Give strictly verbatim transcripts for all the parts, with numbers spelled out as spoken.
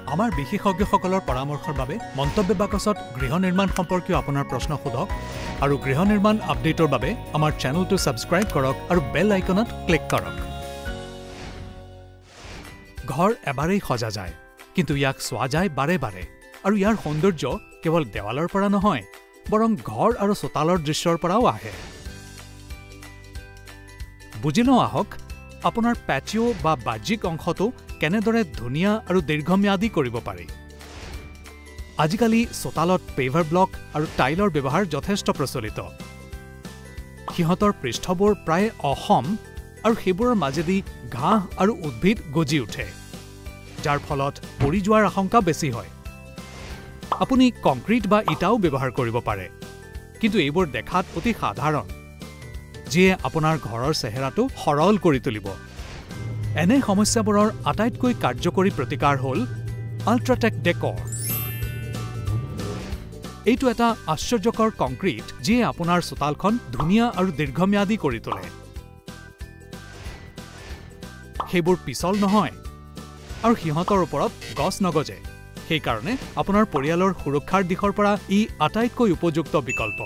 আমাৰ বিশেষজ্ঞসকলৰ পৰামৰ্শৰ বাবে মন্তব্য বাকচত গৃহ নিৰ্মাণ সম্পৰ্কীয় আপোনাৰ প্ৰশ্ন সোধক আৰু গৃহ নিৰ্মাণ আপডেটৰ বাবে আমাৰ চেনেলটো ছাবস্ক্ৰাইব কৰক আৰু বেল আইকনত ক্লিক কৰক ঘৰ এবাৰেই সজা যায় কিন্তু ইয়াক চোৱা যায় বাৰে বাৰে আৰু ইয়াৰ সৌন্দৰ্য কেৱল দেৱালৰ পৰা নহয় বৰং ঘৰ আৰু চোতালৰ দৃশ্যৰ পৰাও আহে বুজিলো আহক আপোনাৰ প্যাটিও বা বাহ্যিক অংশটো কেনেদৰে ধুনীয়া আৰু দীৰ্ঘম্যাদী কৰিব পাৰি আজিকালি চোতালত পেভাৰ ব্লক আৰু টাইলৰ ব্যৱহাৰ যথেষ্ট প্ৰচলিত সিহঁতৰ পৃষ্ঠবোৰ প্ৰায় অসম আৰু সেইবোৰৰ মাজেদি ঘাঁহ আৰু উদ্ভিদ গজি উঠে যাৰ ফলত পৰি যোৱাৰ আশংকা বেছি হয় আপুনি কংক্ৰিট বা ইটাও ব্যৱহাৰ কৰিব পাৰে কিন্তু এইবোৰ দেখাত অতি সাধাৰণ যিয়ে আপোনাৰ ঘৰৰ চেহেৰাটো সৰল কৰি তুলিব এনে সমস্যাবোৰৰ আটাইতকৈ কাৰ্যকৰী প্ৰতিকাৰ হ'ল আল্ট্ৰাটেক ডেকৰ এইটো এটা আশ্চৰ্যকৰ কংক্ৰিট যিয়ে আপোনাৰ চোতালখন ধুনীয়া আৰু দীৰ্ঘম্যাদী কৰি তোলে সেইবোৰ পিছল নহয় আৰু সিহঁতৰ ওপৰত গছ নগজে সেইকাৰণে আপোনাৰ পৰিয়ালৰ সুৰক্ষাৰ দিশৰ পৰা ই আটাইতকৈ উপযুক্ত বিকল্প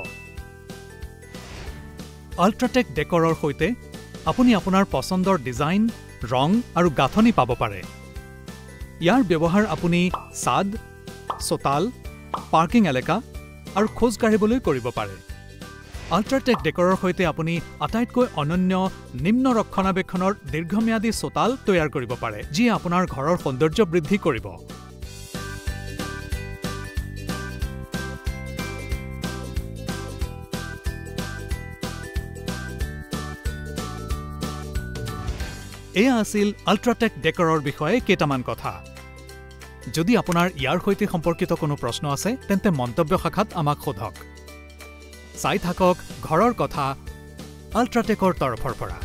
আল্ট্ৰাটেক ডেকৰৰ সৈতে আপুনি আপোনাৰ পছন্দৰ ডিজাইন ৰং আৰু গাঁথনি পাব পাৰে ইয়াৰ ব্যৱহাৰ আপুনি ছাদ চোতাল পাৰ্কিং এলেকা আৰু খোজ কাঢ়িবলৈ কৰিব পাৰে আল্ট্ৰাটেক ডেকৰৰ সৈতে আপুনি আটাইতকৈ অনন্য নিম্ন ৰক্ষণাবেক্ষণৰ দীৰ্ঘম্যাদী চোতাল তৈয়াৰ কৰিব পাৰে যিয়ে আপোনাৰ ঘৰৰ সৌন্দৰ্য বৃদ্ধি কৰিব এয়া আছিল আল্ট্ৰাটেক ডেকৰৰ বিষয়ে কেইটামান কথা যদি আপোনাৰ ইয়াৰ সৈতে সম্পৰ্কিত কোনো প্ৰশ্ন আছে তেন্তে মন্তব্য শাখাত আমাক সোধক চাই থাকক ঘৰৰ কথা আল্ট্ৰাটেকৰ তৰফৰ পৰা